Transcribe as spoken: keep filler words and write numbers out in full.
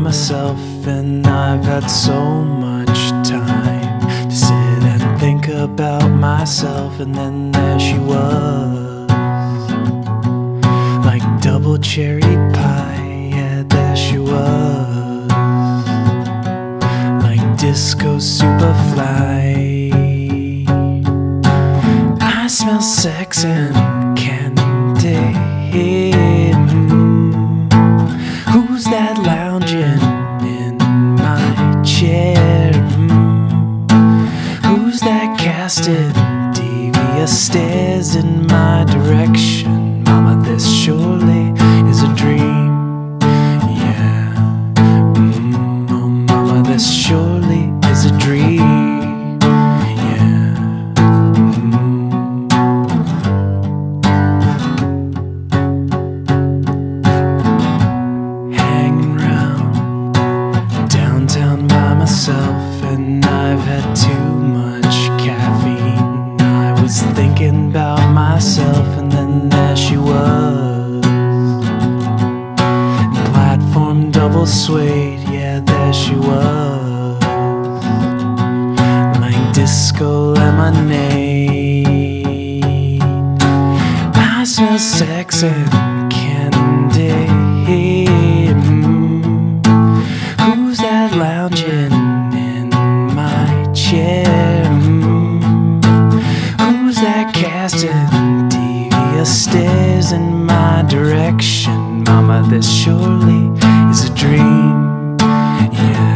myself, and I've had so much time to sit and think about myself. And then there she was, like double cherry pie. Yeah, there she was, like disco superfly. I smell sex and candy. Who's that lounging in my chair? Who's that casting devious stares in my direction? Mama, this surely is a dream. Yeah, mm, oh mama, this surely is a dream. And I've had too much caffeine. I was thinking about myself, and then there she was, platform double suede. Yeah, there she was, like disco lemonade. I smell sex and candy. Who's that lounging in my chair? Who's that casting devious stares in my direction? Mama, this surely is a dream. Yeah.